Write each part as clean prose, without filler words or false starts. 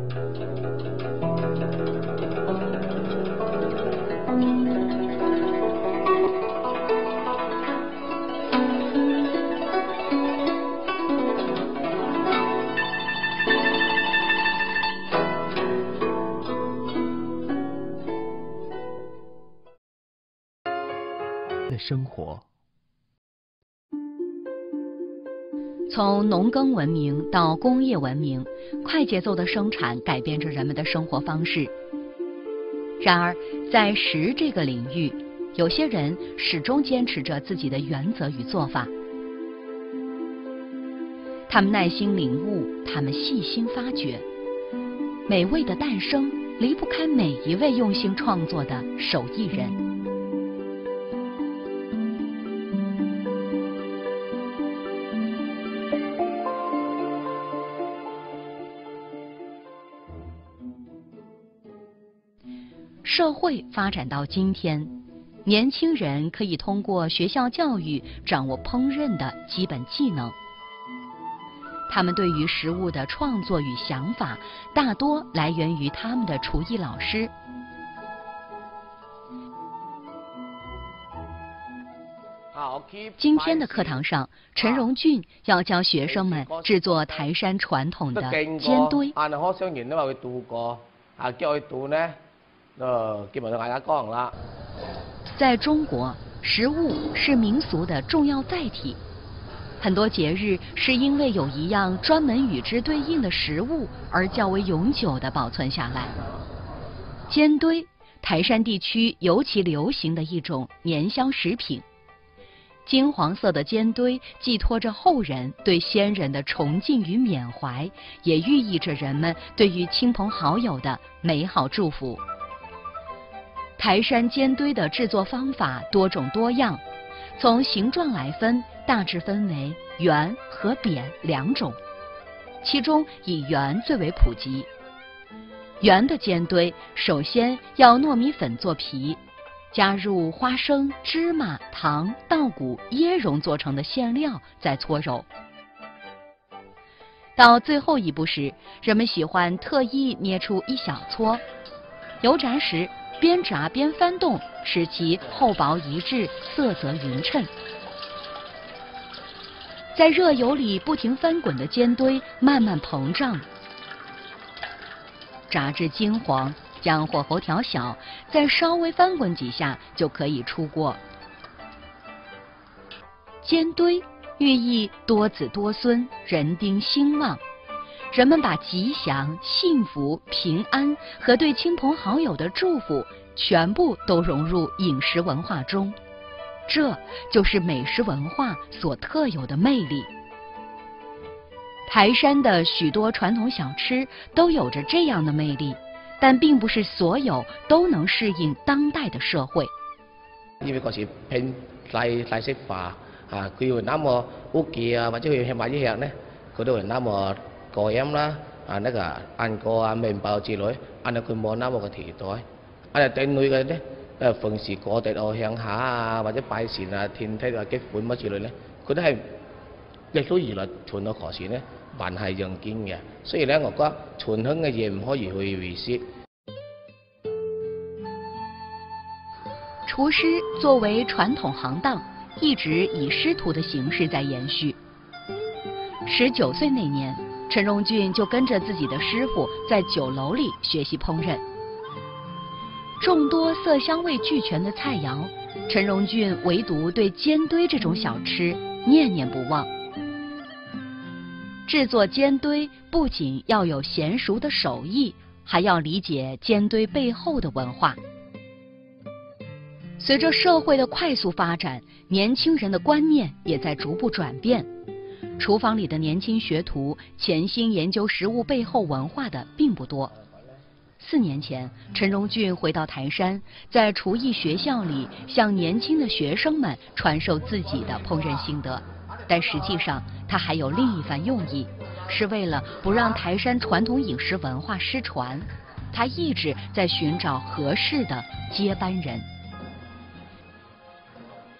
的生活。 从农耕文明到工业文明，快节奏的生产改变着人们的生活方式。然而，在食这个领域，有些人始终坚持着自己的原则与做法。他们耐心领悟，他们细心发掘，美味的诞生离不开每一位用心创作的手艺人。社会发展到今天，年轻人可以通过学校教育掌握烹饪的基本技能。他们对于食物的创作与想法，大多来源于他们的厨艺老师。今天的课堂上，陈荣俊要教学生们制作台山传统的煎堆。在中国，食物是民俗的重要载体，很多节日是因为有一样专门与之对应的食物而较为永久地保存下来。煎堆，台山地区尤其流行的一种年香食品。金黄色的煎堆寄托着后人对先人的崇敬与缅怀，也寓意着人们对于亲朋好友的美好祝福。台山煎堆的制作方法多种多样，从形状来分，大致分为圆和扁两种，其中以圆最为普及。圆的煎堆首先要糯米粉做皮，加入花生、芝麻、糖、稻谷、椰蓉做成的馅料，再搓揉。到最后一步时，人们喜欢特意捏出一小撮，油炸时边炸边翻动，使其厚薄一致，色泽匀称。在热油里不停翻滚的煎堆慢慢膨胀，炸至金黄，将火候调小，再稍微翻滚几下就可以出锅。煎堆寓意多子多孙，人丁兴旺。人们把吉祥、幸福、平安和对亲朋好友的祝福全部都融入饮食文化中，这就是美食文化所特有的魅力。台山的许多传统小吃都有着这样的魅力，但并不是所有都能适应当代的社會。 因為嗰時拼西式化佢要那麼屋企或者去買啲嘢呢，佢都會那麼果飲啦那個ăn個麵包之類，佢冇那麼個期待。仔女嘅呢，逢時過節鄉下或者拜神天梯結婚乜之類呢，佢都係日都而來傳到何時呢，還係用堅嘅。所以咧，我覺得傳統嘅嘢唔可以去遺失。 廚師作為傳統行當，一直以師徒的形式在延續。19歲那年，陳榮俊就跟着自己的師傅在酒樓裡學習烹飪。眾多色香味俱全的菜肴，陳榮俊唯獨對煎堆這種小吃念念不忘。製作煎堆不僅要有嫻熟的手藝，還要理解煎堆背後的文化。隨着社會的快速發展，年輕人的觀念也在逐步轉變。廚房裡的年輕學徒潛心研究食物背後文化的並不多。4年前，陳榮俊回到台山，在廚藝學校裡向年輕的學生們傳授自己的烹飪心得。但實際上，他還有另一番用意，是為了不讓台山傳統飲食文化失傳。他一直在尋找合適的接班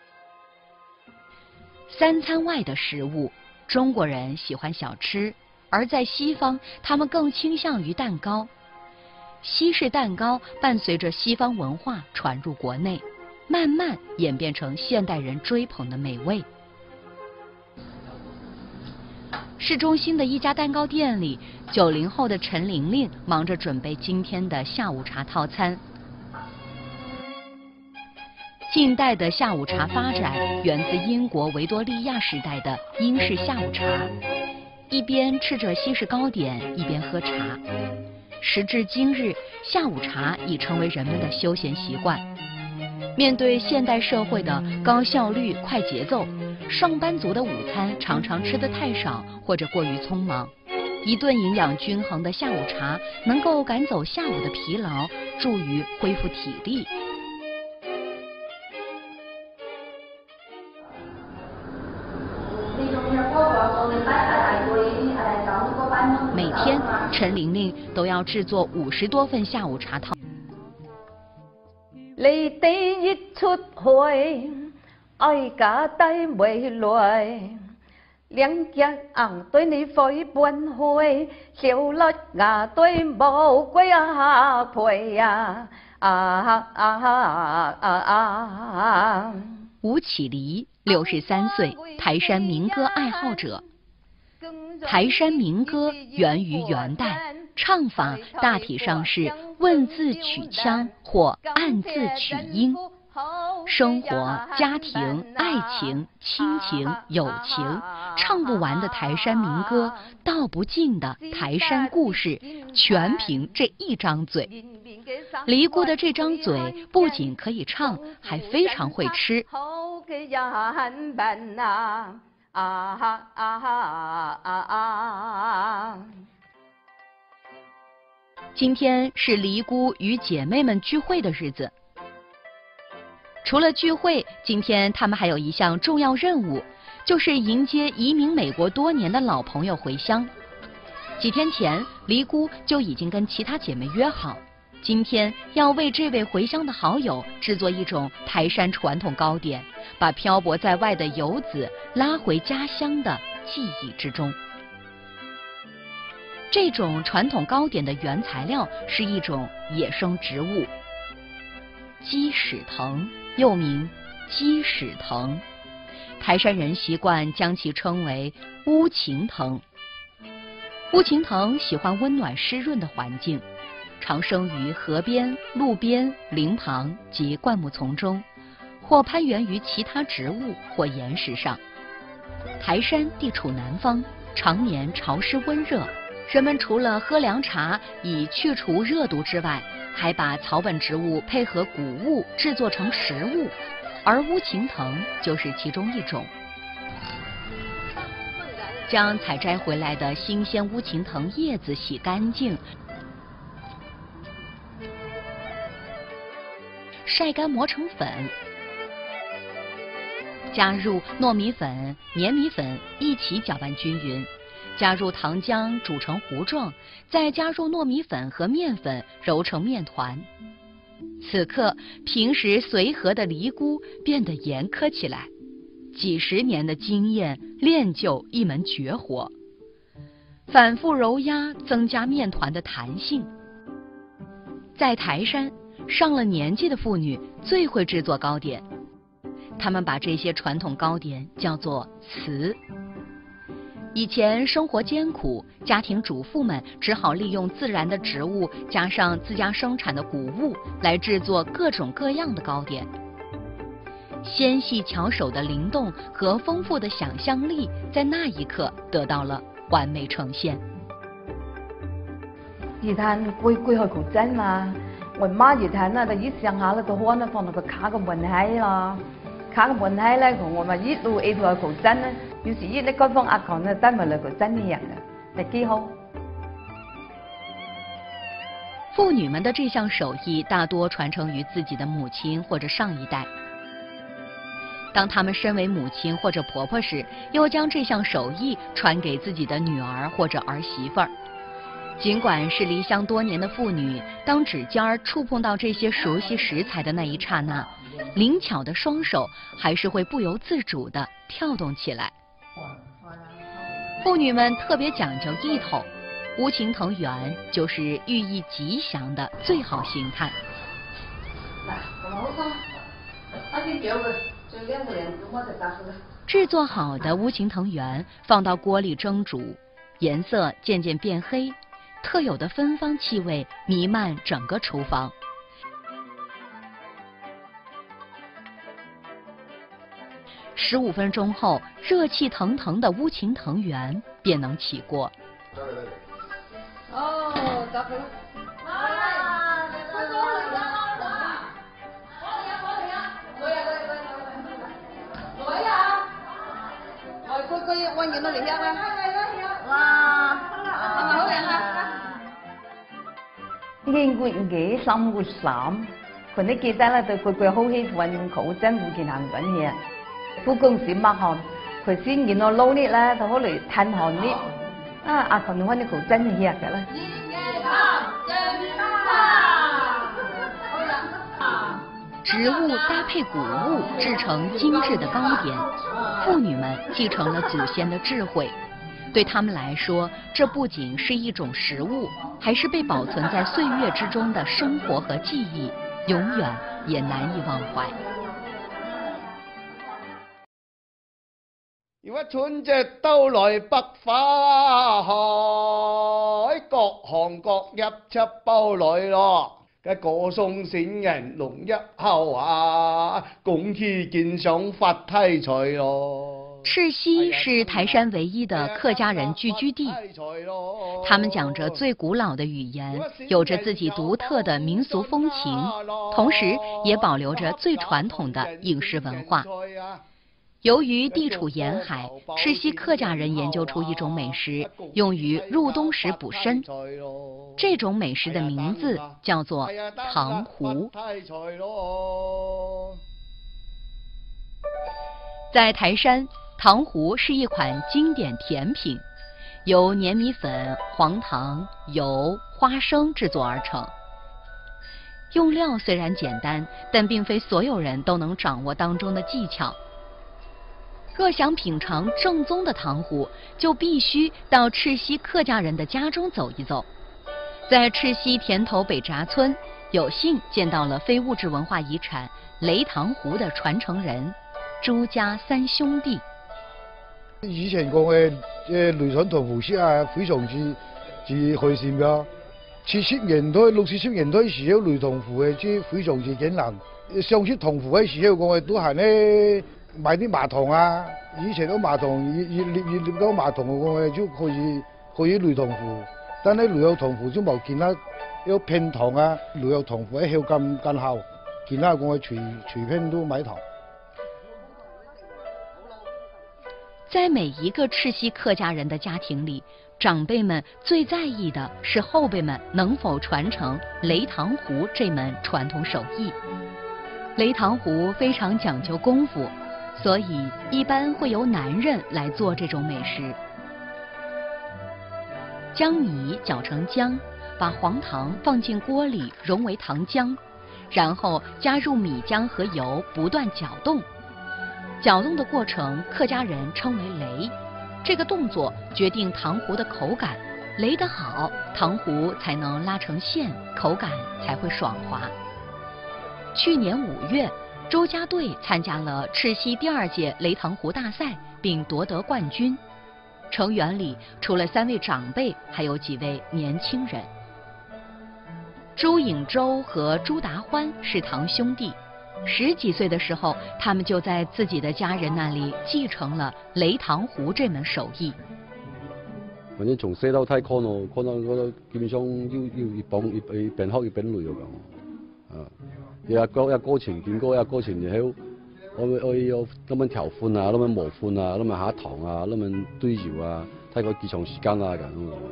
人。3餐外的食物，中國人喜歡小吃， 而在西方，他们更倾向于蛋糕。西式蛋糕伴随着西方文化传入国内，慢慢演变成现代人追捧的美味。市中心的一家蛋糕店里，90后的陈玲玲忙着准备今天的下午茶套餐。近代的下午茶发展源自英国维多利亚时代的英式下午茶，一边吃着西式糕点，一边喝茶。时至今日，下午茶已成为人们的休闲习惯。面对现代社会的高效率、快节奏，上班族的午餐常常吃得太少或者过于匆忙。一顿营养均衡的下午茶能够赶走下午的疲劳，助于恢复体力。每天，陈玲玲都要制作50多份下午茶套。 你第一出去，愛家底未來，兩隻硬對你飛奔去，小粒牙對冇鬼啊陪啊吴启黎，63岁，台山民歌爱好者。台山民歌源于元代，唱法大体上是问字取腔或按字取音。生活、家庭、爱情、亲情、友情，唱不完的台山民歌，道不尽的台山故事，全凭这一张嘴。黎姑的这张嘴不仅可以唱，还非常会吃。今天是黎姑与姐妹们聚会的日子。除了聚会，今天他们还有一项重要任务，就是迎接移民美国多年的老朋友回乡。几天前，黎姑就已经跟其他姐妹约好，今天要为这位回乡的好友制作一种台山传统糕点，把漂泊在外的游子拉回家乡的记忆之中。这种传统糕点的原材料是一种野生植物鸡屎藤，又名鸡屎藤，台山人习惯将其称为乌芹藤。乌芹藤喜欢温暖湿润的环境，常生于河边、路边、林旁及灌木丛中，或攀援于其他植物或岩石上。台山地处南方，常年潮湿温热，人们除了喝凉茶以去除热毒之外，还把草本植物配合谷物制作成食物，而乌芹藤就是其中一种。将采摘回来的新鲜乌芹藤叶子洗干净，晒干磨成粉，加入糯米粉、黏米粉一起搅拌均匀，加入糖浆煮成糊状，再加入糯米粉和面粉揉成面团。此刻，平时随和的黎姑变得严苛起来，几十年的经验练就一门绝活，反复揉压增加面团的弹性。在台山，上了年纪的妇女最会制作糕点，她们把这些传统糕点叫做糍。以前生活艰苦，家庭主妇们只好利用自然的植物加上自家生产的谷物来制作各种各样的糕点。纤细巧手的灵动和丰富的想象力在那一刻得到了完美呈現。 熱炭攰去求真嘛，我媽熱炭呢，就一上下咧個碗呢放到個卡個門喺咯，卡個門喺咧，我咪一路去求真呢，有時一啲街坊阿講呢，帶埋嚟求真一樣嘅，係幾好。 婦女們的這項手藝大多傳承於自己的母親或者上一代。當他們身為母親或者婆婆時，又將這項手藝傳給自己的女兒或者兒媳婦兒。儘管是離鄉多年的婦女，當指尖兒觸碰到這些熟悉食材的那一剎那，靈巧的雙手還是會不由自主地跳動起來。 妇女们特别讲究一头，乌晴藤圆就是寓意吉祥的最好形态。制作好的乌晴藤圆放到锅里蒸煮，颜色渐渐变黑，特有的芬芳气味弥漫整个厨房。15分钟后，热气腾腾的乌晴藤圆便能起锅。 哦，搞好了。Quan nhìn nó liền ra ra. Wow. Hảo liền ha. Nghiên quyển ghế xong cuộc sống. Còn cái kia là tôi quay hô hít vận khẩu chân của kiện hàng vận here. Phu công sĩ mặc hòn. Khởi xin nhìn nó lâu nít là thằng hỗ lợi thanh hòn nít. Còn những cái khẩu chân here cả là. 植物搭配谷物制成精致的糕点，妇女们继承了祖先的智慧。对他们来说，这不仅是一种食物，还是被保存在岁月之中的生活和记忆，永远也难以忘怀。 如果春節到來百花海，各行各業齊報來咯。嘅歌頌先人龍一號啊，恭喜見上發大財咯。 赤溪是台山唯一的客家人聚居地，他们讲着最古老的语言，有着自己独特的民俗风情，同时也保留着最传统的饮食文化。由于地处沿海，赤溪客家人研究出一种美食，用于入冬时补身。这种美食的名字叫做糖糊。在台山，糖糊是一款经典甜品，由黏米粉、黄糖、油、花生制作而成。用料虽然简单，但并非所有人都能掌握当中的技巧。若想品尝正宗的糖糊，就必须到赤溪客家人的家中走一走。在赤溪田头北闸村，有幸见到了非物质文化遗产擂糖糊的传承人朱家三兄弟。 以前講嘅擂糖糖糊式啊，非常之開心㗎。70年代、60年代時候擂糖糊嘅，即非常之艱難。上次糖糊嘅時候講嘅都係咧。買啲麻糖啊，以前都麻糖，越捏到麻糖嘅就可以擂糖糊，但係擂有糖糊就冇見啦，有片糖啊，擂有糖糊喺後咁好，見啦講嘅隨便都買糖。 在每一个赤溪客家人的家庭里，长辈们最在意的是后辈们能否传承擂糖糊这门传统手艺。擂糖糊非常讲究功夫。所以一般会由男人来做这种美食。将米搅成浆，把黄糖放进锅里融为糖浆，然后加入米浆和油，不断搅动。搅动的过程，客家人称为擂。这个动作决定糖糊的口感，擂得好，糖糊才能拉成线，口感才会爽滑。去年5月。周家队参加了赤溪第2届擂糖糊大赛，并夺得冠军。成员里除了3位长辈，还有几位年轻人。朱颖洲和朱达欢是堂兄弟，10几岁的时候，他们就在自己的家人那里继承了擂糖糊这門手藝。 反正從細到大看到基本上要一邊學一邊擂咁。有過程見過，有過程然後我有咁樣調寬啊，咁樣磨寬啊，咁樣下糖啊，咁樣堆搖啊，睇個幾長時間啊咁。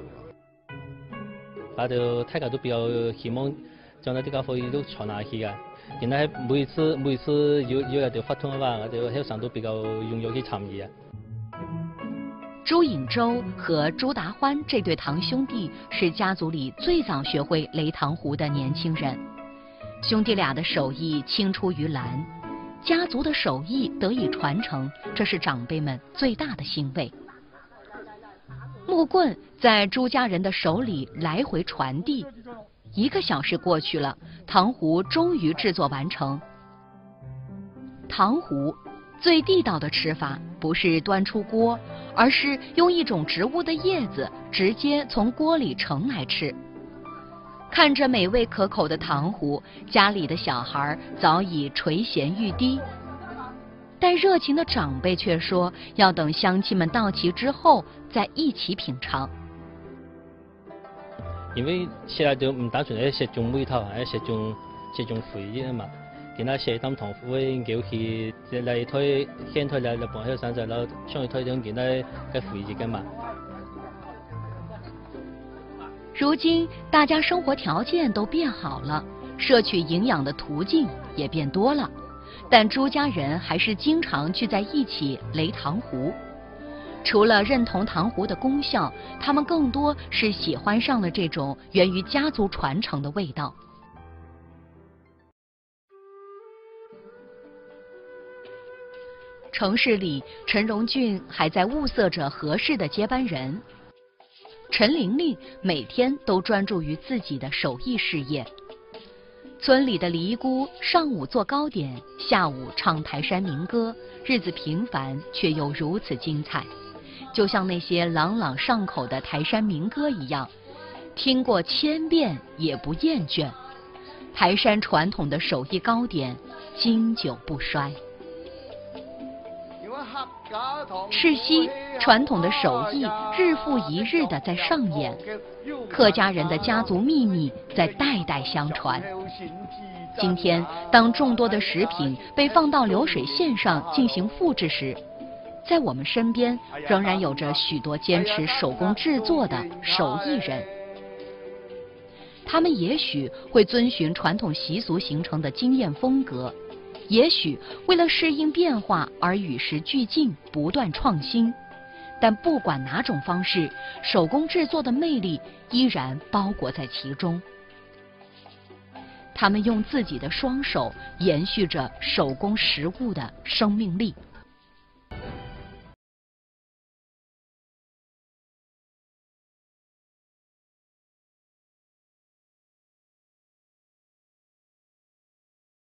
大家都比較希望將呢啲家伙都傳下去㗎。然後每次有一條發通嘅話，我哋喺上都比較踴躍去參與啊。 朱颖洲和朱達歡這對堂兄弟是家族裡最早學會擂糖糊的年輕人。兄弟俩的手艺青出於藍，家族的手艺得以傳承，這是長輩們最大的欣慰。 木棍在朱家人的手里来回传递，1个小时过去了，糖糊终于制作完成。糖糊最地道的吃法不是端出锅，而是用一种植物的叶子直接从锅里盛来吃。看着美味可口的糖糊，家里的小孩早已垂涎欲滴，但热情的长辈却说要等乡亲们到齐之后再一起品尝。 因为食嚟就唔單純係食種味頭，係食種回憶啊嘛。見到食啖糖糊嘅叫佢嚟推先推嚟日本喺省就攞上去推咗見到嘅回憶㗎嘛。 如今大家生活条件都变好了，摄取营养的途径也变多了，但朱家人还是经常聚在一起擂糖糊。除了认同糖糊的功效，他们更多是喜欢上了这种源于家族传承的味道。城市里，陈荣俊还在物色着合适的接班人。陈玲玲每天都专注于自己的手艺事业。村里的黎姑上午做糕点，下午唱台山民歌，日子平凡却又如此精彩，就像那些朗朗上口的台山民歌一样，听过1000遍也不厌倦。台山传统的手艺糕点经久不衰。赤溪传统的手艺日复一日的在上演，客家人的家族秘密在代代相传。今天，当众多的食品被放到流水线上进行复制时，在我们身边仍然有着许多坚持手工制作的手艺人。他们也许会遵循传统习俗形成的经验风格，也许为了适应变化而与时俱进，不断创新。但不管哪种方式，手工制作的魅力依然包裹在其中。他们用自己的双手延续着手工食物的生命力。